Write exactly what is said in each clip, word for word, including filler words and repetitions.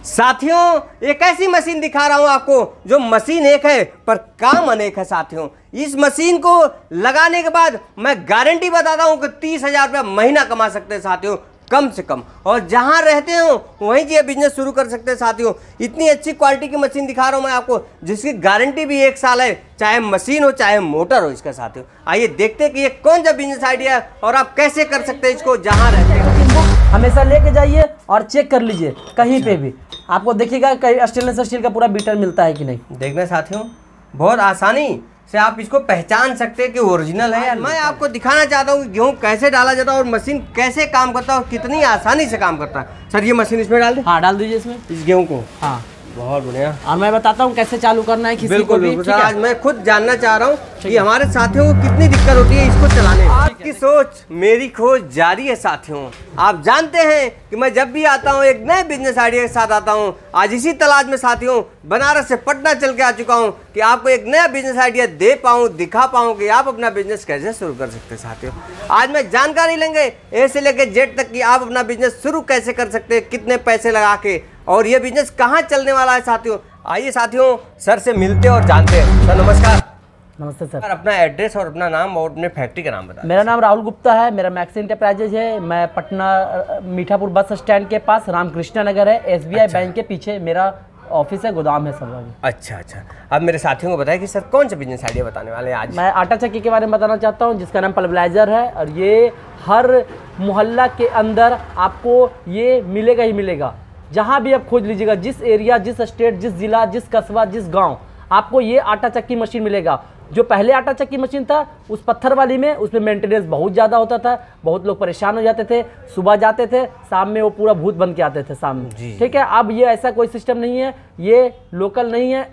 साथियों एक ऐसी मशीन दिखा रहा हूं आपको जो मशीन एक है पर काम अनेक है। साथियों इस मशीन को लगाने के बाद मैं गारंटी बताता हूं कि तीस हजार रुपया महीना कमा सकते हैं साथियों, कम से कम। और जहां रहते हो वहीं ये बिजनेस शुरू कर सकते हैं साथियों। इतनी अच्छी क्वालिटी की मशीन दिखा रहा हूं मैं आपको जिसकी गारंटी भी एक साल है, चाहे मशीन हो चाहे मोटर हो इसका। साथियों आइए देखते हैं कि ये कौन सा बिजनेस आइडिया है और आप कैसे कर सकते हैं इसको जहां रहते हो। हमेशा लेके जाइए और चेक कर लीजिए कहीं पे भी, आपको देखिएगा कहीं स्टेनलेस स्टील का पूरा बीटर मिलता है कि नहीं। देखना साथियों बहुत आसानी से आप इसको पहचान सकते हैं कि ओरिजिनल है। मैं आपको दिखाना चाहता हूँ कि गेहूँ कैसे डाला जाता है और मशीन कैसे काम करता है और कितनी आसानी से काम करता है। सर ये मशीन इसमें डाल दे। हाँ डाल दीजिए इसमें, इस गेहूँ को। हाँ बहुत बढ़िया। और मैं बताता हूँ कैसे चालू करना है किसी बिल्कुल, को भी। बिल्कुल। आज मैं खुद जानना चाह रहा हूँ कि हमारे साथियों को कितनी दिक्कत होती है इसको चलाने में। आपकी सोच मेरी खोज जारी है साथियों। आप जानते हैं कि मैं जब भी आता हूँ एक नए बिजनेस आइडिया के साथ आता हूँ। आज इसी तलाश में साथियों बनारस से पटना चल के आ चुका हूँ कि आपको एक नया बिजनेस आइडिया दे पाऊँ, दिखा पाऊँ कि आप अपना बिजनेस कैसे शुरू कर सकते हैं। साथियों आज मैं जानकारी लेंगे ए से लेकर जेड तक कि आप अपना बिजनेस शुरू कैसे कर सकते हैं, कितने पैसे लगा के, और ये बिजनेस कहाँ चलने वाला है। साथियों आइए साथियों सर से मिलते और जानते हैं। सर नमस्कार। नमस्ते सर। सर अपना एड्रेस और अपना नाम और अपने फैक्ट्री का नाम बताएं। मेरा नाम राहुल गुप्ता है, मेरा मैक्स इंटरप्राइजेज है। मैं पटना मीठापुर बस स्टैंड के पास रामकृष्णा नगर है, एसबीआई अच्छा। बैंक के पीछे मेरा ऑफिस है, गोदाम है सब। अच्छा अच्छा। अब मेरे साथियों को बताएं कि सर कौन सा बिजनेस आइडिया बताने वाले हैं आज। मैं आटा चक्की के बारे में बताना चाहता हूँ जिसका नाम पल्वराइजर है, और ये हर मोहल्ला के अंदर आपको ये मिलेगा ही मिलेगा। जहाँ भी आप खोज लीजिएगा, जिस एरिया, जिस स्टेट, जिस जिला, जिस कस्बा, जिस गांव, आपको ये आटा चक्की मशीन मिलेगा। जो पहले आटा चक्की मशीन था उस पत्थर वाली में, उसमें मेंटेनेंस बहुत ज़्यादा होता था, बहुत लोग परेशान हो जाते थे। सुबह जाते थे, शाम में वो पूरा भूत बन के आते थे सामने। ठीक है, अब ये ऐसा कोई सिस्टम नहीं है, ये लोकल नहीं है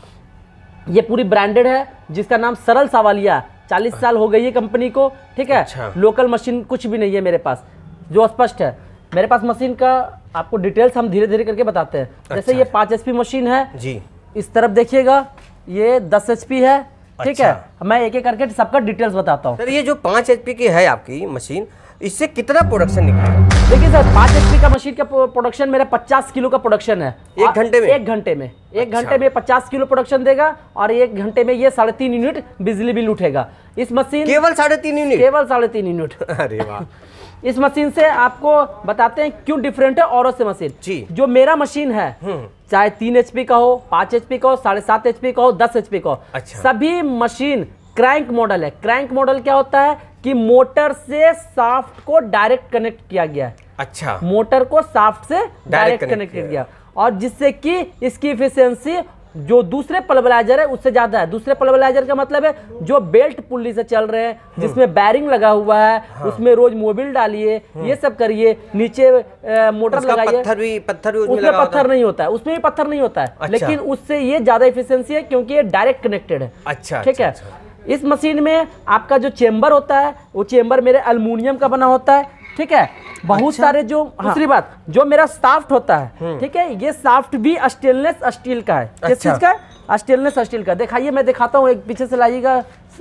ये पूरी ब्रांडेड है जिसका नाम सरल सावालिया है। चालीस साल हो गई है कंपनी को। ठीक है, अच्छा। लोकल मशीन कुछ भी नहीं है मेरे पास, जो स्पष्ट है। मेरे पास मशीन का आपको डिटेल्स हम धीरे धीरे करके बताते हैं। अच्छा, जैसे ये पाँच एच पी मशीन है जी, इस तरफ देखिएगा ये दस एच पी है। ठीक अच्छा। है, मैं एक एक करके सबका डिटेल्स बताता हूँ। सर ये जो पाँच एच पी की है आपकी मशीन, इससे कितना प्रोडक्शन निकलेगा? देखिए सर, पाँच एच पी का मशीन का प्रोडक्शन मेरा पचास किलो का प्रोडक्शन है एक घंटे में। एक घंटे में एक घंटे में पचास किलो प्रोडक्शन देगा, और एक घंटे में ये साढ़े तीन यूनिट बिजली बिल उठेगा। इस मशीन केवल साढ़े तीन यूनिट केवल साढ़े तीन यूनिट अरे वाह। इस मशीन से आपको बताते हैं क्यों डिफरेंट है औरों से मशीन जी। जो मेरा मशीन है, चाहे तीन एचपी का हो, पाँच एचपी का हो, साढ़े सात एचपी का हो, दस एचपी का हो, अच्छा। सभी मशीन क्रैंक मॉडल है। क्रैंक मॉडल क्या होता है कि मोटर से शाफ्ट को डायरेक्ट कनेक्ट किया गया है। अच्छा, मोटर को शाफ्ट से डायरेक्ट कनेक्ट किया गया, और जिससे कि इसकी इफिशियंसी जो दूसरे पल्वराइजर है उससे ज्यादा है। दूसरे पल्वराइजर का मतलब है जो बेल्ट पुल्ली से चल रहे हैं, जिसमें बैरिंग लगा हुआ है, हाँ। उसमें रोज मोबिल डालिए, ये सब करिए, नीचे मोटर लगाइए। पत्थर भी पत्थर भी उसमें, उसमें पत्थर नहीं होता है, उसमें भी पत्थर नहीं होता है। अच्छा। लेकिन उससे ये ज्यादा इफिशियंसी है क्योंकि ये डायरेक्ट कनेक्टेड है। अच्छा, ठीक है। इस मशीन में आपका जो चेम्बर होता है वो चेम्बर मेरे एल्युमिनियम का बना होता है। ठीक है, बहुत अच्छा। सारे जो हाँ। दूसरी बात, जो मेरा शाफ्ट होता है, ठीक है, ये शाफ्ट भी स्टेनलेस स्टील का है। अच्छा। किस चीज का? स्टेनलेस स्टील का। दिखाइए, मैं दिखाता हूँ, एक पीछे से लाइएगा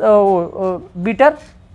बीटर।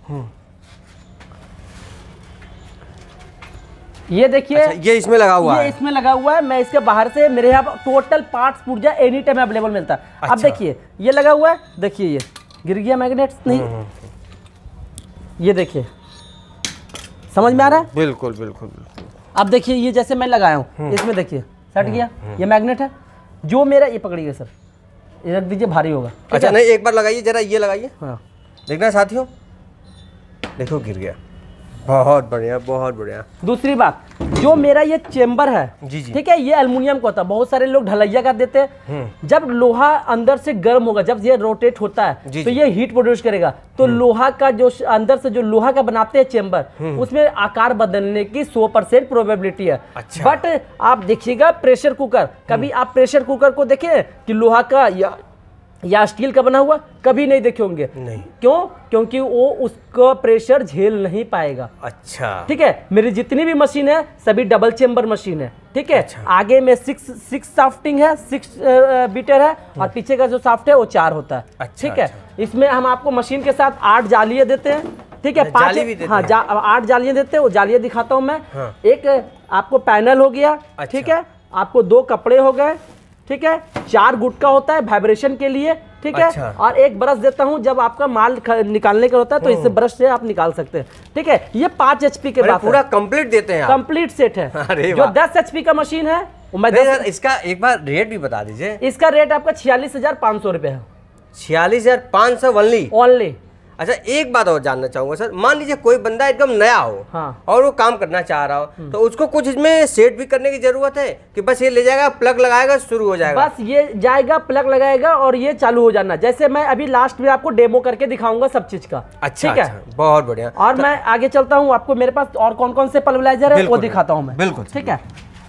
ये देखिए। अच्छा, ये इसमें लगा हुआ ये है। इसमें लगा हुआ है। मैं इसके बाहर से, मेरे यहाँ टोटल पार्ट्स पुर्जा एनी टाइम अवेलेबल मिलता है। अच्छा। अब देखिए ये लगा हुआ है, देखिए ये गिर गया मैग्नेट नहीं, ये देखिए, समझ में आ रहा है? बिल्कुल बिल्कुल बिल्कुल। अब देखिए ये जैसे मैं लगाया हूँ, इसमें देखिए सट गया, ये मैग्नेट है। जो मेरा, ये पकड़िए सर, ये रख दीजिए, भारी होगा। अच्छा नहीं, एक बार लगाइए जरा, ये लगाइए। हाँ, देखना साथियों, देखो गिर गया। बहुत बढ़िया, बहुत बढ़िया। दूसरी बात, जो मेरा ये चेम्बर है, जी जी, ठीक है, ये एल्युमिनियम का होता है। बहुत सारे लोग ढलैया का देते हैं। जब लोहा अंदर से गर्म होगा, जब ये रोटेट होता है जी तो जी। ये हीट प्रोड्यूस करेगा, तो लोहा का जो अंदर से जो लोहा का बनाते हैं चेम्बर, उसमें आकार बदलने की सौ परसेंट प्रोबेबिलिटी है। अच्छा। बट आप देखिएगा प्रेशर कुकर, कभी आप प्रेशर कुकर को देखे कि लोहा का या या स्टील का बना हुआ, कभी नहीं देखे होंगे। नहीं। क्यों? क्योंकि वो उसका प्रेशर झेल नहीं पाएगा। अच्छा, ठीक है। मेरी जितनी भी मशीन है सभी डबल चेम्बर मशीन है। ठीक है। अच्छा। आगे में सिक्स सिक्स शाफ्टिंग है, सिक्स बीटर है, और पीछे का जो शाफ्ट है वो चार होता है। अच्छा, ठीक है। अच्छा। इसमें हम आपको मशीन के साथ आठ जालियां देते हैं। ठीक है, पांच, हाँ, जा, आठ जालियां देते हैं। वो जालियां दिखाता हूँ मैं। हाँ। एक आपको पैनल हो गया। अच्छा। ठीक है, आपको दो कपड़े हो गए, ठीक है, चार गुटका होता है वाइब्रेशन के लिए, ठीक है, अच्छा। और एक ब्रश देता हूं जब आपका माल निकालने का होता है तो इससे ब्रश से आप निकाल सकते हैं, ठीक है। ये पांच एचपी के बाद पूरा कंप्लीट देते हैं, कंप्लीट सेट है। अरे जो दस एचपी का मशीन है मैं दस, इसका एक बार रेट भी बता दीजिए। इसका रेट आपका छियालीस हजार पाँच सौ रुपए है, छियालीस हजार पाँच सौ ओनली ओनली। अच्छा, एक बात और जानना चाहूंगा सर, मान लीजिए कोई बंदा एकदम नया हो, हाँ, और वो काम करना चाह रहा हो, तो उसको कुछ इसमें सेट भी करने की जरूरत है कि बस ये ले जाएगा, प्लग लगाएगा, शुरू हो जाएगा? बस ये जाएगा, प्लग लगाएगा और ये चालू हो जाना। जैसे मैं अभी लास्ट में आपको डेमो करके दिखाऊंगा सब चीज का। अच्छा, ठीक है, अच्छा, बहुत बढ़िया। और मैं आगे चलता हूँ, आपको मेरे पास और कौन कौन से पल्वराइजर है वो दिखाता हूँ मैं। बिल्कुल, ठीक है।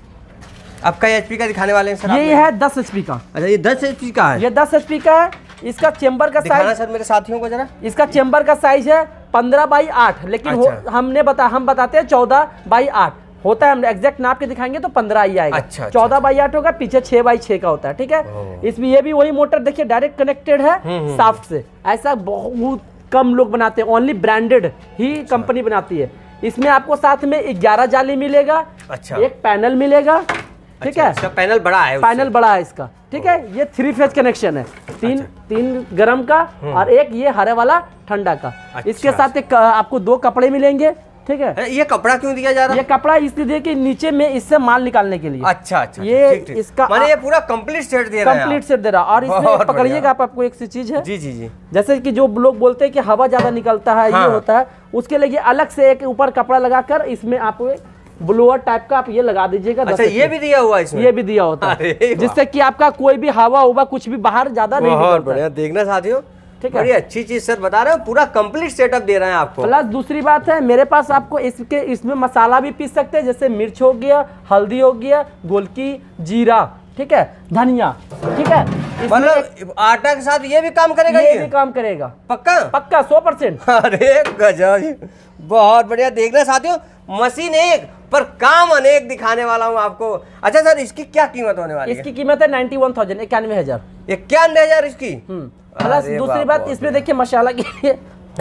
आपका एचपी का दिखाने वाले हैं सर? ये है दस एचपी का। अच्छा, ये दस एचपी का है? ये दस एचपी का है। इसका चेंबर का साइज सर मेरे साथियों को जरा। इसका चेंबर का साइज है पंद्रह बाई आठ, लेकिन अच्छा। हमने बता हम बताते हैं चौदह बाई आठ होता है। हम एग्जैक्ट नाप के दिखाएंगे तो पंद्रह ही आएगा। अच्छा, चौदह बाई आठ होगा, पीछे छह बाई छह का होता है, ठीक है। इसमें ये भी वही मोटर देखिए डायरेक्ट कनेक्टेड है साफ्ट से। ऐसा बहुत कम लोग बनाते हैं, ओनली ब्रांडेड ही कंपनी बनाती है। इसमें आपको साथ में ग्यारह जाली मिलेगा, अच्छा, एक पैनल मिलेगा, ठीक है। इसका पैनल बड़ा है, पैनल बड़ा है इसका, ठीक है। ये थ्री फेज कनेक्शन है, तीन अच्छा। तीन गरम का और एक ये हरे वाला ठंडा का। अच्छा। इसके साथ एक आपको दो कपड़े मिलेंगे, ठीक है। ये कपड़ा क्यों दिया जा रहा है? ये कपड़ा इसलिए कि नीचे में इससे माल निकालने के लिए। अच्छा, अच्छा, ये ठीक, ठीक। इसका माने ये पूरा कंप्लीट सेट दे रहा है? कंप्लीट सेट दे रहा। और इसमें पकड़िएगा आप, आपको एक सी चीज है, जी जी जी, जैसे कि जो लोग बोलते हैं कि हवा ज्यादा निकलता है, हाँ। ये होता है, उसके लिए अलग से एक ऊपर कपड़ा लगाकर इसमें आप ब्लोअर टाइप का आप ये लगा दीजिएगा। अच्छा, ये भी दिया हुआ है इसमें? ये भी दिया होता है, जिससे कि आपका कोई भी हवा हुआ कुछ भी बाहर ज्यादा नहीं निकलता। बहुत बढ़िया, देखना साथियों, ठीक है। बड़ी अच्छी चीज सर बता रहे हो, पूरा कंप्लीट सेटअप दे रहे हैं आपको। प्लस दूसरी बात है, मेरे पास आपको इसके इसमें मसाला भी पीस सकते हैं, जैसे मिर्च हो गया, हल्दी हो गया, गोलकी, जीरा, ठीक है, धनिया, ठीक है। मतलब आटा के साथ ये भी काम करेगा? ये भी काम करेगा, पक्का पक्का सौ परसेंट। अरे गजब, बहुत बढ़िया। देखना साथियों, मशीन एक पर काम अनेक दिखाने वाला हूँ आपको। अच्छा सर, इसकी क्या कीमत होने वाली है? इसकी कीमत है नाइन्टी वन थाउजेंड, इक्यानवे हजार इक्यानवे हजार इसकी। प्लस दूसरी बात इसमें देखिए मसाला के लिए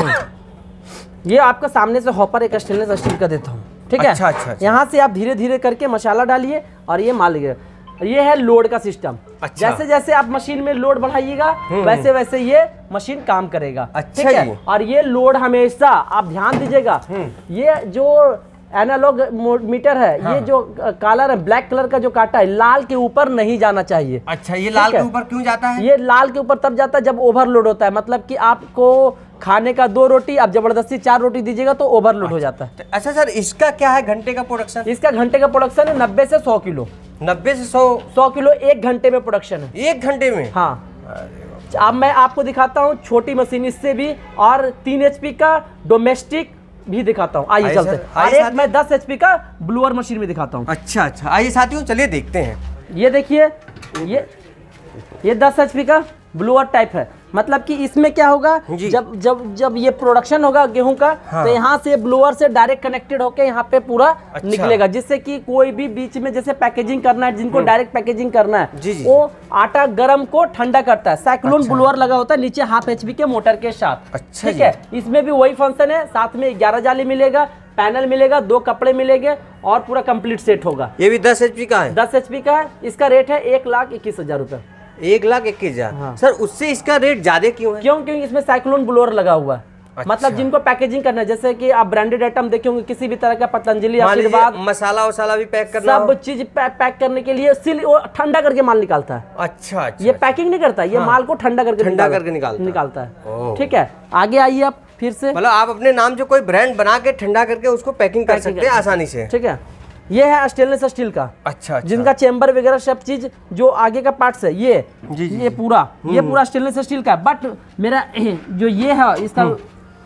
ये आपका सामने से हॉपर एक स्टेनलेस स्टील का देता हूँ, ठीक है। अच्छा, अच्छा, अच्छा। यहाँ से आप धीरे धीरे करके मसाला डालिए और ये माल गिरे। ये है लोड का सिस्टम। अच्छा। जैसे जैसे आप मशीन में लोड बढ़ाइएगा वैसे वैसे ये मशीन काम करेगा। अच्छा ठीक है? जी। और ये लोड हमेशा आप ध्यान दीजिएगा, ये जो एनालॉग मीटर है, हाँ। ये जो कालर है, ब्लैक कलर का जो काटा है, लाल के ऊपर नहीं जाना चाहिए। अच्छा, ये लाल के ऊपर क्यों जाता है? ये लाल के ऊपर तब जाता है जब ओवरलोड होता है, मतलब कि आपको खाने का दो रोटी आप जबरदस्ती चार रोटी दीजिएगा तो ओवरलोड हो जाता है। अच्छा सर, इसका क्या है घंटे का प्रोडक्शन? इसका घंटे का प्रोडक्शन है नब्बे से सौ किलो। नब्बे से सौ सौ किलो एक घंटे में प्रोडक्शन है। एक घंटे में? हाँ। अब मैं आपको दिखाता हूँ छोटी मशीन इससे भी, और तीन एचपी का डोमेस्टिक भी दिखाता हूँ। आइए चलते हैं। और एक मैं दस एचपी का ब्लोअर मशीन में दिखाता हूँ। अच्छा अच्छा, आइए साथियों चलिए देखते हैं। ये देखिए, ये ये दस एचपी का ब्लोअर टाइप है, मतलब कि इसमें क्या होगा, जब जब जब ये प्रोडक्शन होगा गेहूं का, हाँ। तो यहाँ से ब्लोअर से डायरेक्ट कनेक्टेड होके यहाँ पे पूरा अच्छा। निकलेगा, जिससे कि कोई भी बीच में जैसे पैकेजिंग करना है, जिनको डायरेक्ट पैकेजिंग करना है, जी जी। वो आटा गर्म को ठंडा करता है। साइक्लोन अच्छा। ब्लोअर लगा होता है नीचे हाफ एचपी के मोटर के साथ। अच्छा, ठीक है। इसमें भी वही फंक्शन है, साथ में ग्यारह जाली मिलेगा, पैनल मिलेगा, दो कपड़े मिलेंगे और पूरा कंप्लीट सेट होगा। ये भी दस एचपी का है? दस एचपी का है। इसका रेट है एक लाख इक्कीस हजार रुपए। एक लाख इक्कीस हजार हाँ। सर, उससे इसका रेट ज्यादा क्यों है? क्यों? क्योंकि इसमें साइक्लोन ब्लोअर लगा हुआ है। अच्छा। मतलब जिनको पैकेजिंग करना है, जैसे कि आप ब्रांडेड आइटम देखे होंगे किसी भी तरह का, पतंजलि, आशीर्वाद, मसाला वसाला भी पैक करना, सब चीज पैक करने के लिए सिल वो ठंडा करके माल निकालता है। अच्छा, अच्छा। ये पैकिंग नहीं करता, ये माल को ठंडा करके ठंडा करके निकालता निकालता है। ठीक है, आगे आइए आप फिर से। मतलब आप अपने नाम जो कोई ब्रांड बना के ठंडा करके उसको पैकिंग कर सकते हैं आसानी से। ठीक है। ये है स्टेनलेस स्टील का। अच्छा, अच्छा। जिनका चेंबर वगैरह सब चीज जो आगे का पार्ट्स है, ये जी, जी, ये पूरा ये पूरा स्टेनलेस स्टील का। बट मेरा जो ये है इसका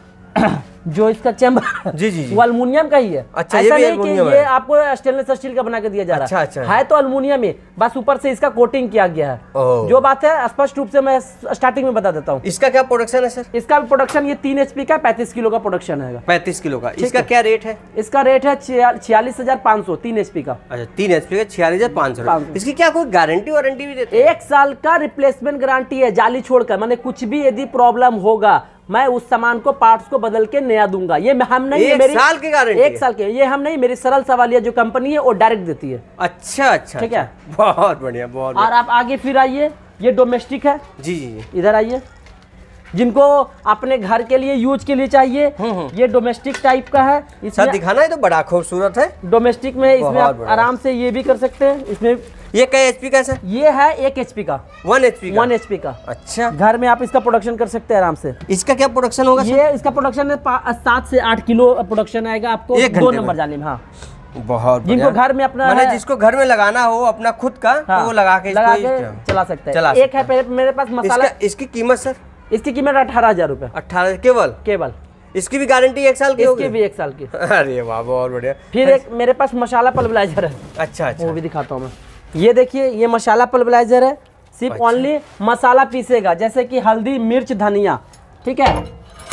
जो इसका चेंबर जी जी वो अल्मुनियम का ही है। अच्छा, ऐसा ये नहीं कि ये आपको स्टेनलेस स्टील का बना के दिया जा रहा है। अच्छा, अच्छा। है तो अल्मुनियम ही, बस ऊपर से इसका कोटिंग किया गया है। जो बात है स्पष्ट रूप से मैं स्टार्टिंग में बता देता हूँ। इसका क्या प्रोडक्शन है सर? इसका प्रोडक्शन ये तीन एचपी का पैंतीस किलो का प्रोडक्शन है। पैंतीस किलो का। इसका क्या रेट है? इसका रेट है छियालीस हजार पाँच सौ, तीन एचपी का। अच्छा, तीन एचपी का छियालीस हजार पाँच सौ। इसकी क्या कोई गारंटी वारंटी भी देते हैं? एक साल का रिप्लेसमेंट गारंटी है, जाली छोड़कर। माने कुछ भी यदि प्रॉब्लम होगा, मैं उस सामान को पार्ट्स को बदल के नया दूंगा। ये हम नहीं, एक मेरी साल की गारंटी, एक साल के, ये हम नहीं, मेरी सरल सवालिया जो कंपनी है वो डायरेक्ट देती है। अच्छा अच्छा, ठीक है, बहुत बढ़िया बहुत और आप आगे फिर आइए, ये डोमेस्टिक है। जी जी, इधर आइए, जिनको अपने घर के लिए यूज के लिए चाहिए, ये डोमेस्टिक टाइप का है। इसमें दिखाना है तो बड़ा खूबसूरत है। डोमेस्टिक में इसमें आप आराम से ये भी कर सकते हैं। इसमें ये कई एचपी का सर? ये है एक एचपी का, वन एचपी का। वन एचपी का। अच्छा, घर में आप इसका प्रोडक्शन कर सकते हैं आराम से। इसका क्या प्रोडक्शन होगा? ये इसका प्रोडक्शन है सात से आठ किलो प्रोडक्शन आएगा आपको दो नंबर जाने में। हाँ, बहुत जिनको घर में अपना मैंने जिसको घर में लगाना हो अपना खुद का, हाँ, तो वो लगा के, लगा के चला सकते हैं। एक है मेरे पास मसाला। इसका, इसकी कीमत सर? इसकी कीमत अठारह हजार रुपए। अठारह केवल? केवल। इसकी भी गारंटी एक साल की होगी? इसकी भी एक साल की। अरे वाह, बहुत बढ़िया। फिर एक मेरे पास मसाला पल्वराइजर है। अच्छा अच्छा, वो भी दिखाता हूँ मैं। ये देखिए, ये मसाला पल्वराइजर है, सिर्फ ओनली अच्छा। मसाला पीसेगा, जैसे कि हल्दी, मिर्च, धनिया, ठीक है।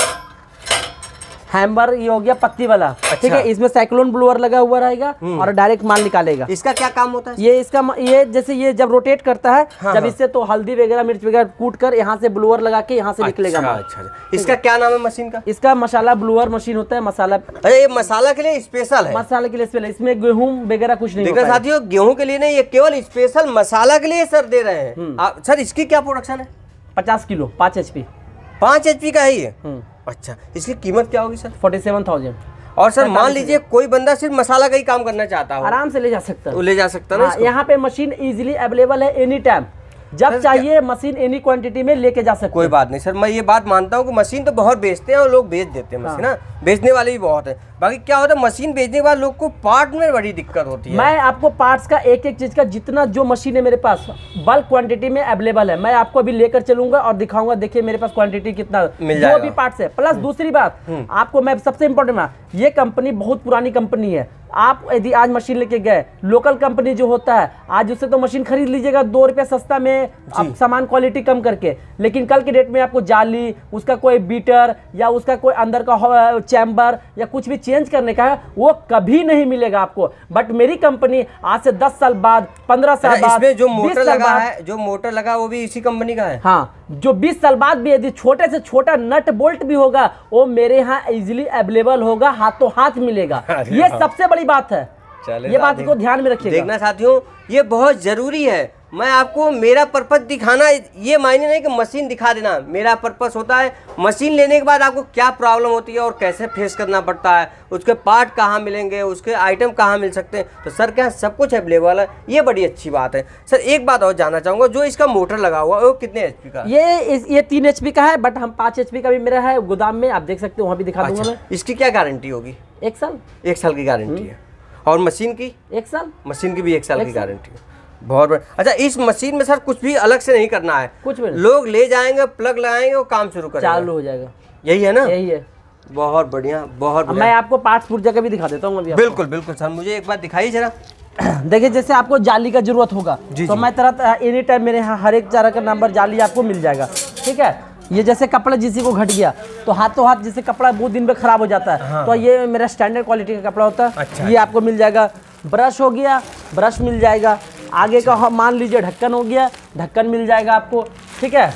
हैम्बर ये हो गया पत्ती वाला, अच्छा। ठीक है। इसमें साइक्लोन ब्लोअर लगा हुआ रहेगा और डायरेक्ट माल निकालेगा। इसका क्या काम होता है? ये इसका ये जैसे ये जब रोटेट करता है, हाँ, जब हाँ। इससे तो हल्दी वगैरह मिर्च वगैरह कूट कर यहाँ से ब्लोअर लगा के यहाँ से अच्छा, निकलेगा माल। अच्छा, अच्छा। इसका क्या नाम है मशीन का? इसका मसाला ब्लोअर मशीन होता है। मसाला, अरे ये मसाला के लिए स्पेशल है? मसाले के लिए स्पेशल, इसमें गेहूं वगैरह कुछ नहीं। देखना साथियों, गेहूं के लिए नहीं, ये केवल स्पेशल मसाला के लिए सर दे रहे हैं। सर इसकी क्या प्रोडक्शन है? पचास किलो, पाँच एच पी। पाँच एचपी का है ये? अच्छा, इसकी कीमत क्या होगी सर? Forty seven thousand. और सर मान लीजिए कोई बंदा सिर्फ मसाला का ही काम करना चाहता हो, आराम से ले जा सकता है। तो ले जा सकता है ना? यहाँ पे मशीन इजीली अवेलेबल है, एनी टाइम, जब चाहिए मशीन एनी क्वांटिटी में लेके जा सकते हैं। कोई बात नहीं सर, मैं ये बात मानता हूँ कि मशीन तो बहुत बेचते हैं और लोग बेच देते हैं मशीन, हाँ। बेचने वाले भी बहुत है। बाकी क्या होता है, मशीन बेचने के बाद लोग को पार्ट में बड़ी दिक्कत होती है। मैं आपको पार्ट्स का एक एक चीज का जितना जो मशीन है मेरे पास बल्क क्वांटिटी में अवेलेबल है, मैं आपको अभी लेकर चलूंगा और दिखाऊंगा। देखिए मेरे पास क्वांटिटी कितना मिल जो भी पार्ट्स है। प्लस दूसरी बात आपको मैं सबसे इंपॉर्टेंट है, ये कंपनी बहुत पुरानी कंपनी है। आप यदि आज मशीन लेके गए, लोकल कंपनी जो होता है, आज उससे तो मशीन खरीद लीजिएगा दो रुपये सस्ता में, आप सामान क्वालिटी कम करके, लेकिन कल के डेट में आपको जाली, उसका कोई बीटर या उसका कोई अंदर का चैम्बर या कुछ भी चेंज करने का है, वो कभी नहीं मिलेगा आपको। बट मेरी कंपनी आज से दस साल बाद, पंद्रह साल बाद, इसमें जो मोटर लगा है, जो मोटर लगा वो भी इसी कंपनी का है। हाँ, जो बीस साल बाद भी यदि छोटे से छोटा नट बोल्ट भी होगा वो मेरे यहाँ इजीली अवेलेबल होगा, हाथों हाथ मिलेगा। ये सबसे बड़ी बात है, ये बात को ध्यान में रखिएगा। देखना साथियों, ये बहुत जरूरी है। मैं आपको मेरा पर्पस दिखाना, ये मायने नहीं कि मशीन दिखा देना। मेरा पर्पस होता है मशीन लेने के बाद आपको क्या प्रॉब्लम होती है और कैसे फेस करना पड़ता है, उसके पार्ट कहाँ मिलेंगे, उसके आइटम कहाँ मिल सकते हैं। तो सर क्या सब कुछ अवेलेबल है, ये बड़ी अच्छी बात है। सर एक बात और जानना चाहूँगा, जो इसका मोटर लगा हुआ है वो कितने एच पी का? ये इस, ये तीन एच पी का है, बट हम पाँच एच पी का भी मेरा है गोदाम में, आप देख सकते हो, वहाँ भी दिखा दूंगा मैं। इसकी क्या गारंटी होगी? एक साल। एक साल की गारंटी है। और मशीन की? एक साल। मशीन की भी एक साल की गारंटी है। बहुत बढ़िया। अच्छा, इस मशीन में सर कुछ भी अलग से नहीं करना है, कुछ भी नहीं। लोग ले जाएंगे, प्लग लगाएंगे, वो काम शुरू करेंगे, चालू हो जाएगा। यही है ना? यही है। बहुत बढ़िया, बहुत बढ़िया। मैं आपको पार्ट्स पुर्जा का भी दिखा देता हूँ अभी। बिल्कुल बिल्कुल सर, मुझे एक बात दिखाइए जरा। देखिए जैसे आपको जाली का जरूरत होगा जी, तो जी। मैं तरह एनी टाइम मेरे यहाँ हर एक तरह का नंबर जाली आपको मिल जाएगा, ठीक है। ये जैसे कपड़ा जिसी को घट गया तो हाथों हाथ जैसे कपड़ा बहुत दिन में खराब हो जाता है, हाँ। तो ये मेरा स्टैंडर्ड क्वालिटी का कपड़ा होता है। अच्छा, ये आपको मिल जाएगा। ब्रश हो गया, ब्रश मिल जाएगा। आगे का मान लीजिए ढक्कन हो गया, ढक्कन मिल जाएगा आपको, ठीक है।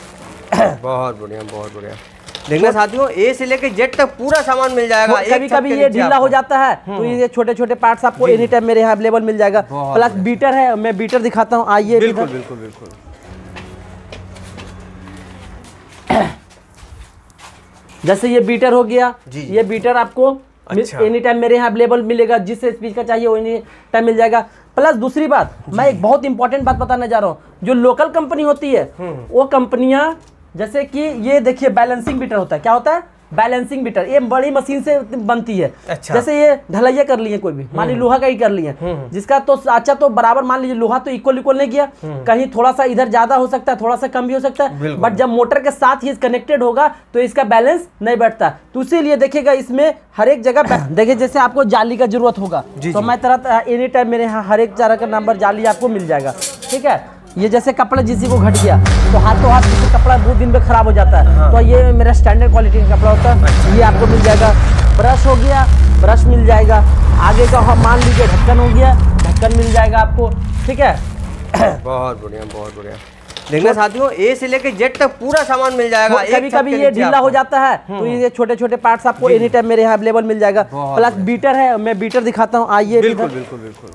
बहुत बढ़िया, बहुत बढ़िया। देखना साथियों, ए से लेकर जेड तक पूरा सामान मिल जाएगा। कभी कभी ये ढीला हो जाता है तो ये छोटे छोटे पार्ट्स आपको एनी टाइम मेरे यहाँ अवेलेबल मिल जाएगा। प्लस बीटर है, मैं बीटर दिखाता हूँ, आइए। बिल्कुल बिल्कुल बिल्कुल। जैसे ये बीटर हो गया, ये बीटर आपको अच्छा। एनी टाइम मेरे यहाँ अवेलेबल मिलेगा, जिस स्पीड का चाहिए वो एनी टाइम मिल जाएगा। प्लस दूसरी बात, मैं एक बहुत इंपॉर्टेंट बात बताने जा रहा हूँ। जो लोकल कंपनी होती है वो कंपनियां, जैसे कि ये देखिए बैलेंसिंग बीटर होता है। क्या होता है? Balancing beater. ये बड़ी मशीन से बनती है। अच्छा। जैसे ये ढलैया कर लिए कोई भी, मान लीजिए लोहा का ही कर लिए, जिसका तो अच्छा तो बराबर, मान लीजिए लोहा तो इक्वल इक्वल नहीं किया, कहीं थोड़ा सा इधर ज्यादा हो सकता है, थोड़ा सा कम भी हो सकता है, बट जब मोटर के साथ ही कनेक्टेड होगा तो इसका बैलेंस नहीं बैठता। तो इसीलिए देखिएगा इसमें हर एक जगह देखिए, जैसे आपको जाली का जरूरत होगा तो मैं तरह एनी टाइम मेरे यहाँ हर एक तरह का नंबर जाली आपको मिल जाएगा, ठीक है। ये जैसे कपड़ा जिसी को घट गया तो हाथों हाथ जैसे कपड़ा बहुत दिन में खराब हो जाता है, हाँ। तो ये मेरा स्टैंडर्ड क्वालिटी का कपड़ा होता है। अच्छा। ये आपको मिल जाएगा। ब्रश हो गया, ब्रश मिल जाएगा। आगे का हम मान लीजिए ढक्कन हो गया, ढक्कन मिल जाएगा आपको, ठीक है। बहुत बढ़िया, बहुत बढ़िया। देखना साथियों, ए से लेके जेड तक पूरा सामान मिल जाएगा। कभी कभी ये ढीला हो जाता है तो ये छोटे छोटे पार्ट्स आपको एनी टाइम मेरे यहाँ अवेलेबल मिल जाएगा। प्लस बीटर है, मैं बीटर दिखाता हूँ, आइए। बिल्कुल बिल्कुल बिल्कुल।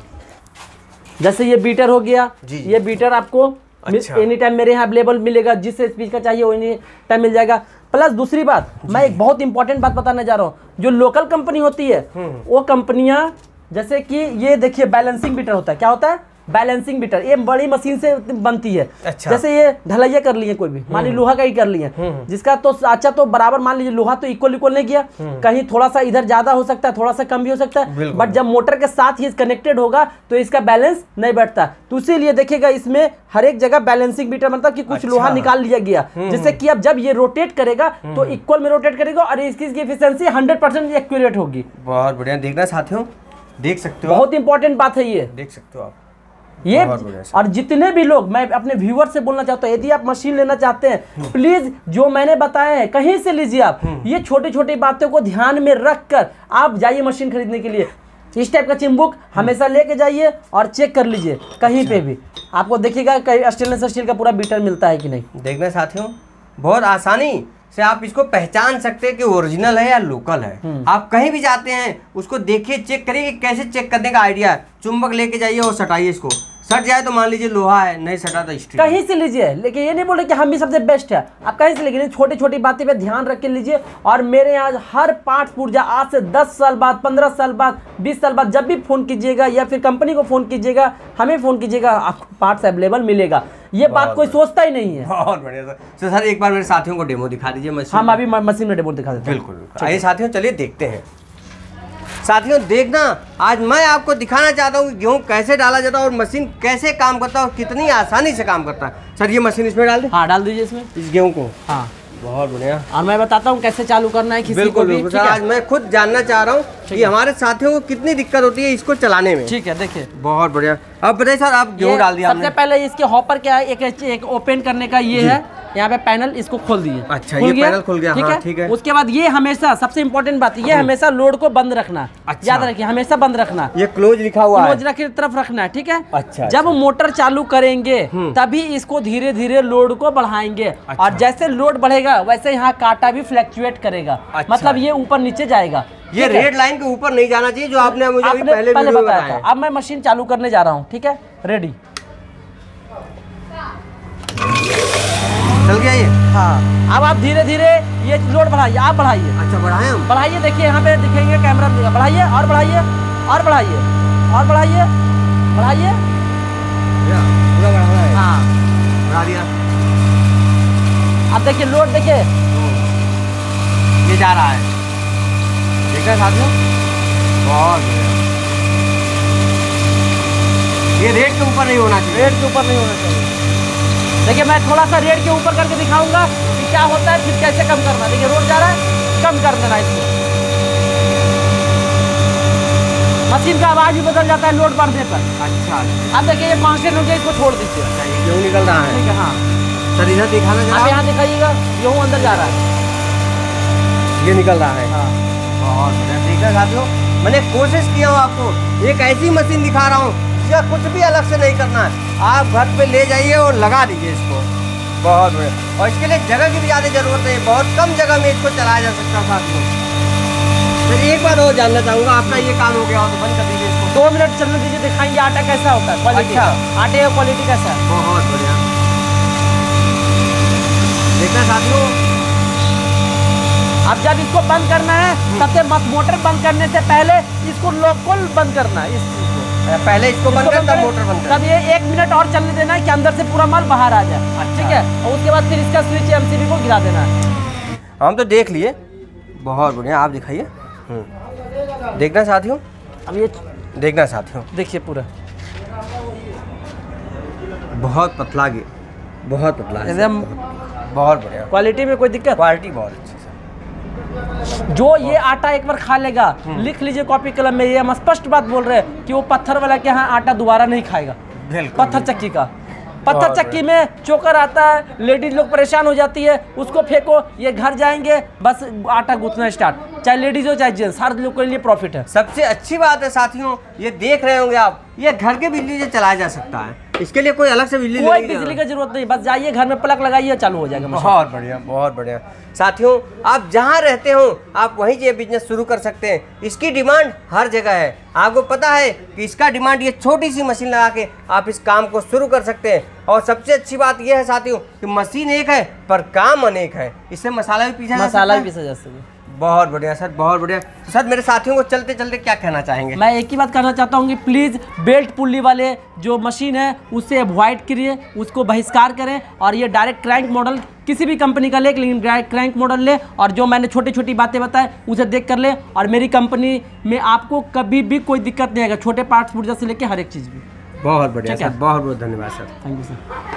जैसे ये बीटर हो गया, ये बीटर आपको अच्छा। एनी टाइम मेरे यहाँ अवेलेबल मिलेगा, जिस स्पीड का चाहिए वो एनी टाइम मिल जाएगा। प्लस दूसरी बात, मैं एक बहुत इंपॉर्टेंट बात बताने जा रहा हूँ। जो लोकल कंपनी होती है वो कंपनियां, जैसे कि ये देखिए बैलेंसिंग बीटर होता है। क्या होता है? Balancing beater. ये बड़ी मशीन से बनती है। अच्छा। जैसे ये ढलैया कर लिए कोई भी, मान लीजिए लोहा का ही कर लिए, जिसका तो अच्छा तो बराबर, मान लीजिए लोहा तो इक्वल इक्वल नहीं किया, कहीं थोड़ा सा इधर ज्यादा हो सकता है, थोड़ा सा कम भी हो सकता है, बट जब मोटर के साथ ही कनेक्टेड होगा तो इसका बैलेंस नहीं बैठता। तो इसीलिए देखिएगा इसमें हर एक जगह बैलेंसिंग बीटर, मतलब कि कुछ अच्छा। लोहा निकाल लिया गया, जिससे कि अब जब ये रोटेट करेगा तो इक्वल में रोटेट करेगा और इसकी एफिशिएंसी हंड्रेड परसेंट एक्यूरेट होगी। बहुत बढ़िया। देखना साथियों, देख सकते हो, बहुत इंपॉर्टेंट बात है ये, देख सकते हो आप ये। और जितने भी लोग, मैं अपने व्यूअर से बोलना चाहता हूँ, यदि आप मशीन लेना चाहते हैं, प्लीज जो मैंने बताया है कहीं से लीजिए आप। ये छोटी छोटी बातों को ध्यान में रख कर आप जाइए मशीन खरीदने के लिए। इस टाइप का चिमबुक हमेशा लेके जाइए और चेक कर लीजिए कहीं पे भी, आपको देखिएगा कहीं स्टेनलेस स्टील का पूरा बीटर मिलता है कि नहीं। देखना साथियों, बहुत आसानी से आप इसको पहचान सकते हैं कि ओरिजिनल है या लोकल है। आप कहीं भी जाते हैं उसको देखिए, चेक करिए। कैसे चेक करने का आइडिया है, चुंबक लेके जाइए और सटाइए, इसको सट जाए तो मान लीजिए लोहा है, नहीं सटा तो स्टील। कहीं से लीजिए, लेकिन ये नहीं बोल रहे कि हम भी सबसे बेस्ट है, आप कहीं से लीजिए। छोटी छोटी बातें पे ध्यान रख के लीजिए। और मेरे यहाँ हर पार्ट्स पुर्जा आज से दस साल बाद, पंद्रह साल बाद, बीस साल बाद जब भी फोन कीजिएगा या फिर कंपनी को फोन कीजिएगा, हमें फोन कीजिएगा, आपको पार्ट्स अवेलेबल मिलेगा। ये बात कोई सोचता ही नहीं है। बहुत बढ़िया सर। तो सर एक बार मेरे साथियों को डेमो दिखा दीजिए मशीन। हम अभी मशीन में डेमो दिखा देते हैं। बिल्कुल। आइए साथियों, चलिए देखते हैं। साथियों देखना, आज मैं आपको दिखाना चाहता हूँ कि गेहूँ कैसे डाला जाता है और मशीन कैसे काम करता है और कितनी आसानी से काम करता है। सर ये मशीन इसमें डाल दे। हाँ डाल दीजिए इसमें, इस गेहूँ को। हाँ बहुत बढ़िया। और मैं बताता हूँ कैसे चालू करना है किसी बिल्कुल, को भी। बिल्कुल। आज मैं खुद जानना चाह रहा हूँ कि हमारे साथियों को कितनी दिक्कत होती है इसको चलाने में। ठीक है, देखिए बहुत बढ़िया। अब बताइए सर, आप गेहूँ डाल दिया सबसे पहले इसके हॉपर क्या है, एक, एक ओपन करने का ये है, यहाँ पे पैनल, इसको खोल दिए। अच्छा, ये पैनल खुल गया। ठीक हाँ, है, ठीक है। उसके बाद ये हमेशा सबसे इंपॉर्टेंट बात, ये हमेशा लोड को बंद रखना। अच्छा। याद रखिए, हमेशा बंद रखना। ये क्लोज लिखा हुआ है, क्लोज रखे तरफ रखना है। ठीक है। अच्छा। जब मोटर चालू करेंगे तभी इसको धीरे धीरे लोड को बढ़ाएंगे। अच्छा। और जैसे लोड बढ़ेगा वैसे यहाँ कांटा भी फ्लक्चुएट करेगा। अच्छा। मतलब ये ऊपर नीचे जाएगा। ये रेड लाइन के ऊपर नहीं जाना चाहिए, जो आपने मुझे अभी पहले पहले बताया था। अब मैं मशीन चालू करने जा रहा हूँ। ठीक है, रेडी, चल गया ये। हाँ, अब आप धीरे धीरे ये लोड बढ़ाइए, आप बढ़ाइए। अच्छा, बढ़ाएं हम? बढ़ाइए, देखिए यहाँ पे दिखेंगे, कैमरा में बढ़ाइए और बढ़ाइए और बढ़ाइए और बढ़ाइए बढ़ाइए। पूरा बढ़ाना है। हाँ, बढ़ा दिया। अब देखिए लोड, देखिए ये जा रहा है। देखा साथियों, बहुत बढ़िया। ये रेड के ऊपर नहीं होना चाहिए, रेड के ऊपर नहीं होना चाहिए। देखिए मैं थोड़ा सा रेड के ऊपर करके दिखाऊंगा कि क्या होता है, फिर कैसे कम करना। देखिए रोड जा रहा है, कम कर देना इसको। मशीन का आवाज भी बदल जाता है लोड बढ़ने पर। अच्छा। अब देखिए ये कांस्टेंट हो गया, इसको छोड़ दीजिए। गेहूँ निकल रहा है। ठीक है। हाँ सर इधर दिखाना जरा। आप यहाँ दिखाइएगा, गेहूँ अंदर जा रहा है, ये निकल रहा है। हाँ बहुत बढ़िया। ठीक है साथियों, मैंने कोशिश किया हूँ आपको एक ऐसी मशीन दिखा रहा हूँ या कुछ भी अलग से नहीं करना है। आप घर पे ले जाइए और लगा दीजिए इसको। बहुत बढ़िया। और इसके लिए जगह की भी ज़्यादा जरूरत है, बहुत कम जगह में इसको चलाया जा सकता है साथियों। फिर एक बार और जानना चाहूँगा, आपका ये काम हो गया हो तो बंद कर दीजिए इसको। दो मिनट चलने दीजिए, दिखाएंगे आटा कैसा होता है, क्वालिटी। अच्छा। आटे का क्वालिटी कैसा है। बहुत बढ़िया। देखना साथियों, अब जब इसको बंद करना है, सबसे मोटर बंद करने से पहले इसको लोकल बंद करना है। इस पहले इसको बंद करना, मोटर बंद करना। तब ये एक मिनट और चलने देना है कि अंदर से पूरा माल बाहर आ जाए। अच्छा। ठीक है, और उसके बाद फिर इसका स्विच एमसीबी को गिरा देना है। हम तो देख लिए। बहुत बढ़िया, आप दिखाइए। देखना साथियों, अब ये देखना साथियों, देखिए पूरा बहुत पतला गे, बहुत पतला, एकदम बहुत बढ़िया। क्वालिटी में कोई दिक्कत? क्वालिटी बहुत अच्छी। जो ये आटा एक बार खा लेगा, लिख लीजिए कॉपी कलम में, ये हम स्पष्ट बात बोल रहे हैं कि वो पत्थर वाला के यहाँ आटा दोबारा नहीं खाएगा। पत्थर चक्की का, पत्थर चक्की में चोकर आता है, लेडीज लोग परेशान हो जाती है, उसको फेंको, ये घर जाएंगे बस आटा गूंथना स्टार्ट। चाहे लेडीज हो चाहे जेंट्स, हर लोग के लिए प्रॉफिट है। सबसे अच्छी बात है साथियों, ये देख रहे होंगे आप, ये घर के बिजली से चलाया जा सकता है, इसके लिए कोई अलग से बिजली कोई नहीं बिजली की जरूरत नहीं, बस जाइए घर में प्लग लगाइए, चालू हो जाएगा मशीन। बहुत बढ़िया, बहुत बढ़िया। साथियों, आप जहाँ रहते हो आप वहीं ये बिजनेस शुरू कर सकते हैं। इसकी डिमांड हर जगह है। आपको पता है कि इसका डिमांड, ये छोटी सी मशीन लगा के आप इस काम को शुरू कर सकते हैं। और सबसे अच्छी बात यह है साथियों कि मशीन एक है पर काम अनेक है। इससे मसाला भी पीसा जा सकता है। मसाला भी पीसा जा सकता है। बहुत बढ़िया सर, बहुत बढ़िया। तो सर, मेरे साथियों को चलते चलते क्या कहना चाहेंगे? मैं एक ही बात कहना चाहता हूँ कि प्लीज़ बेल्ट पुल्ली वाले जो मशीन है उससे अवॉइड करिए, उसको बहिष्कार करें और ये डायरेक्ट क्रैंक मॉडल किसी भी कंपनी का ले, लेकिन डायरेक्ट क्रैंक मॉडल ले और जो मैंने छोटी छोटी बातें बताए उसे देख कर ले। और मेरी कंपनी में आपको कभी भी कोई दिक्कत नहीं आएगा, छोटे पार्ट्स पुर्जा से लेके हर एक चीज़ भी। बहुत बढ़िया सर, बहुत बहुत धन्यवाद सर। Thank you sir.